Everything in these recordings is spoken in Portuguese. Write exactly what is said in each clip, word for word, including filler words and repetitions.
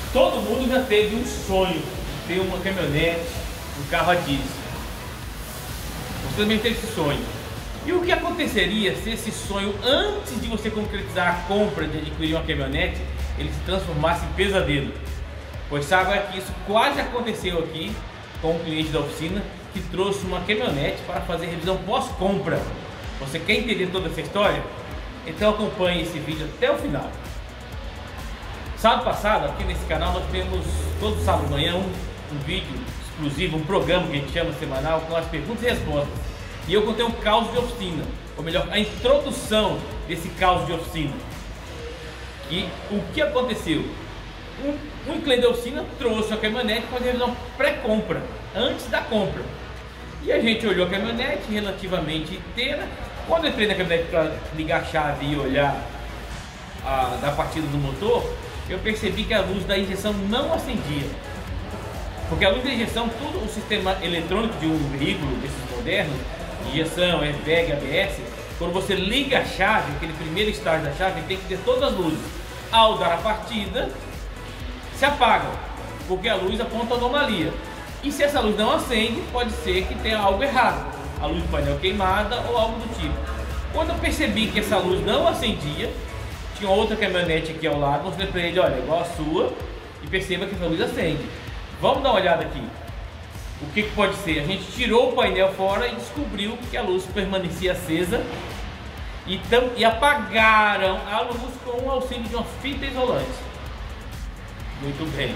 Todo mundo já teve um sonho de ter uma caminhonete, um carro a diesel. Você também teve esse sonho. E o que aconteceria se esse sonho, antes de você concretizar a compra de adquirir uma caminhonete, ele se transformasse em pesadelo? Pois sabe que isso quase aconteceu aqui com um cliente da oficina que trouxe uma caminhonete para fazer revisão pós-compra. Você quer entender toda essa história? Então acompanhe esse vídeo até o final. Sábado passado, aqui nesse canal, nós temos todo sábado de manhã um, um vídeo exclusivo, um programa que a gente chama semanal, com as perguntas e respostas. E eu contei um caos de oficina, ou melhor, a introdução desse caos de oficina. E o que aconteceu? Um, um cliente da oficina trouxe a caminhonete para fazer revisão pré-compra, antes da compra. E a gente olhou a caminhonete relativamente inteira. Quando eu entrei na caminhonete para ligar a chave e olhar a, da partida do motor, eu percebi que a luz da injeção não acendia. Porque a luz da injeção, todo o sistema eletrônico de um veículo desses modernos, injeção, airbag, A B S, quando você liga a chave, aquele primeiro estágio da chave, tem que ter todas as luzes. Ao dar a partida, se apagam, porque a luz aponta anomalia. E se essa luz não acende, pode ser que tenha algo errado, a luz do painel queimada ou algo do tipo. Quando eu percebi que essa luz não acendia, tinha outra caminhonete aqui ao lado, mostrei para ele, olha, igual a sua, e perceba que essa luz acende. Vamos dar uma olhada aqui. O que, que pode ser? A gente tirou o painel fora e descobriu que a luz permanecia acesa e, tam, e apagaram a luz com o auxílio de uma fita isolante. Muito bem.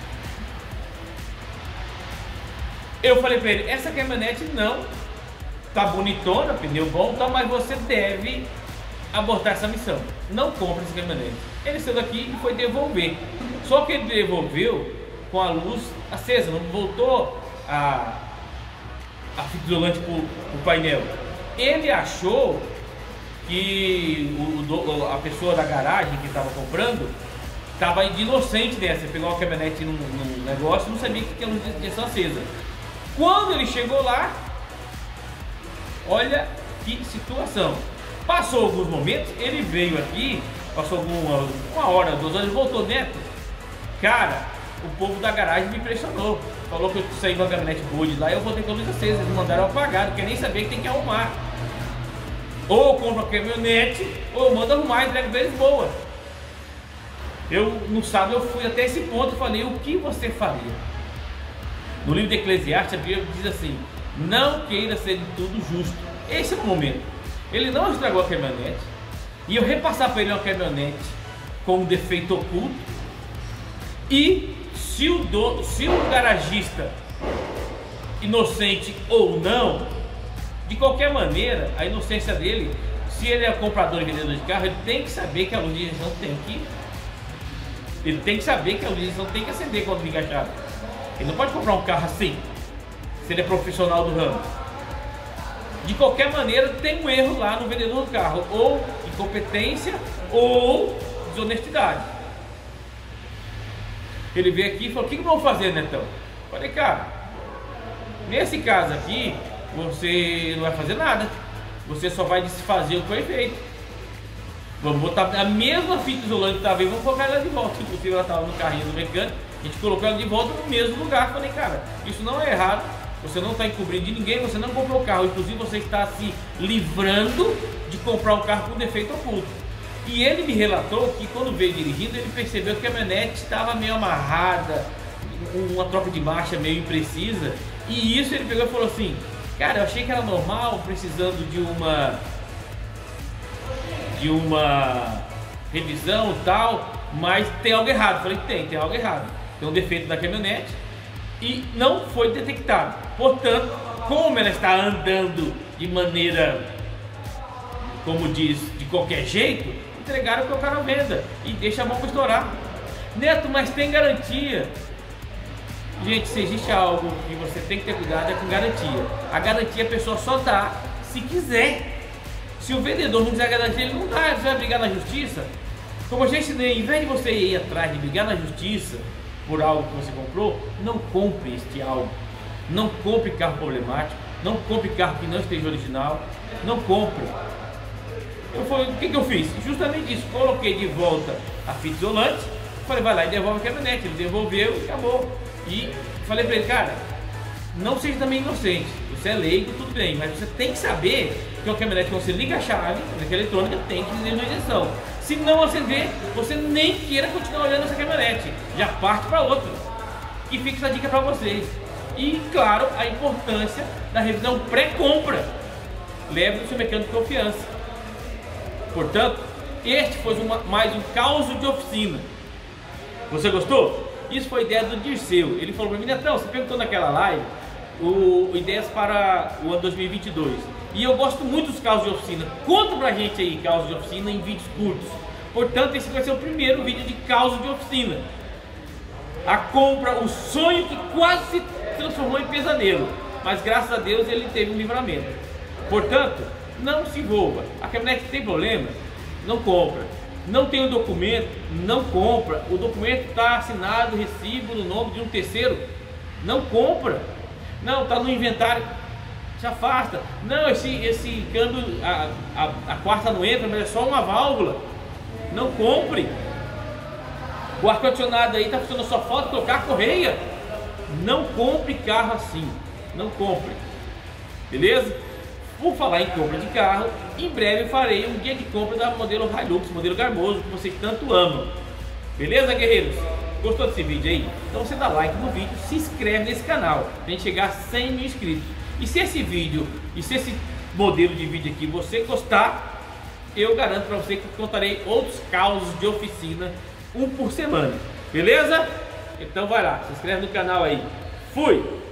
Eu falei para ele, essa caminhonete não tá bonitona, pneu bom, tá, mas você deve abortar essa missão. Não compre essa caminhonete. Ele saiu daqui e foi devolver. Só que ele devolveu com a luz acesa, não voltou a, a fita isolante para o painel. Ele achou que o, a pessoa da garagem que estava comprando estava inocente dessa, pegou a caminhonete num, num negócio e não sabia que tinha luz de injeção acesa. Quando ele chegou lá, olha que situação. Passou alguns momentos, ele veio aqui, passou alguma uma hora, duas horas, ele voltou dentro. Cara, o povo da garagem me impressionou. Falou que eu saí com a caminhonete boa de lá e eu voltei com a luz acesa. Eles mandaram apagar, não quer nem saber que tem que arrumar. Ou compra a caminhonete, ou manda arrumar e entrega pra eles boa. Eu, no sábado, eu fui até esse ponto e falei, o que você faria? No livro de Eclesiastes, a Bíblia diz assim, não queira ser de tudo justo. Esse é o momento. Ele não estragou a caminhonete, e eu repassar para ele uma caminhonete com um defeito oculto, e se o, do, se o garagista, inocente ou não, de qualquer maneira, a inocência dele, se ele é comprador e vendedor de carro, ele tem que saber que a luz de injeção tem que ele tem que saber que a luz de injeção tem que acender quando liga a chave. Ele não pode comprar um carro assim, se ele é profissional do ramo. De qualquer maneira, tem um erro lá no vendedor do carro, ou incompetência ou desonestidade. Ele veio aqui e falou, o que que vamos fazer, Netão? Falei, cara, nesse caso aqui, você não vai fazer nada, você só vai desfazer o que foi feito. Vamos botar a mesma fita isolante que estava aí, vamos colocar ela de volta. Inclusive ela estava no carrinho do mecânico, a gente colocou ela de volta no mesmo lugar. Falei, cara, isso não é errado, você não está encobrindo de ninguém, você não comprou o carro, inclusive você está se livrando de comprar um carro com defeito oculto. E ele me relatou que quando veio dirigindo, ele percebeu que a caminhonete estava meio amarrada, uma troca de marcha meio imprecisa, e isso ele pegou e falou assim, cara, eu achei que era normal, precisando de uma de uma revisão e tal, mas tem algo errado. Falei, tem, tem algo errado, tem um defeito na caminhonete e não foi detectado. Portanto, como ela está andando de maneira, como diz, de qualquer jeito, entregaram e colocaram à venda e deixa a mão para estourar. Neto, mas tem garantia. Gente, se existe algo que você tem que ter cuidado é com garantia. A garantia a pessoa só dá se quiser. Se o vendedor não quiser garantia, ele não dá. Você vai brigar na justiça. Como eu já ensinei, em vez de você ir atrás de brigar na justiça por algo que você comprou, não compre este algo. Não compre carro problemático. Não compre carro que não esteja original. Não compre. Eu falei, o que, que eu fiz? Justamente isso. Coloquei de volta a fita isolante Falei, vai lá e devolve a caminhonete. Ele devolveu e acabou. E falei pra ele, cara, não seja também inocente. Você é leigo, tudo bem, mas você tem que saber que uma caminhonete, quando você liga a chave, na eletrônica, tem que acender uma injeção. Se não acender, você nem queira continuar olhando essa caminhonete. Já parte para outra. E fica essa dica para vocês. E, claro, a importância da revisão pré-compra. Leve no seu mecânico de confiança. Portanto, este foi uma, mais um caos de oficina. Você gostou? Isso foi ideia do Dirceu. Ele falou para mim, Netão, você perguntou naquela live o, ideias para o ano dois mil e vinte e dois. E eu gosto muito dos caos de oficina. Conta pra gente aí caos de oficina em vídeos curtos. Portanto, esse vai ser o primeiro vídeo de caos de oficina. A compra, o sonho que quase se transformou em pesadelo. Mas graças a Deus ele teve um livramento. Portanto, não se envolva. A caminhonete tem problema? Não compra. Não tem o documento? Não compra. O documento está assinado, recibo no nome de um terceiro? Não compra. Não, está no inventário, se afasta. Não, esse, esse câmbio, a, a, a quarta não entra, mas é só uma válvula. Não compre. O ar-condicionado aí está funcionando, só falta trocar a correia. Não compre carro assim. Não compre. Beleza? Por falar em compra de carro, em breve farei um guia de compra da modelo Hilux, modelo Garmoso, que vocês tanto amam. Beleza, guerreiros? Gostou desse vídeo aí? Então você dá like no vídeo, se inscreve nesse canal, pra gente chegar a cem mil inscritos. E se esse vídeo, e se esse modelo de vídeo aqui você gostar, eu garanto para você que contarei outros causos de oficina, um por semana. Beleza? Então vai lá, se inscreve no canal aí. Fui!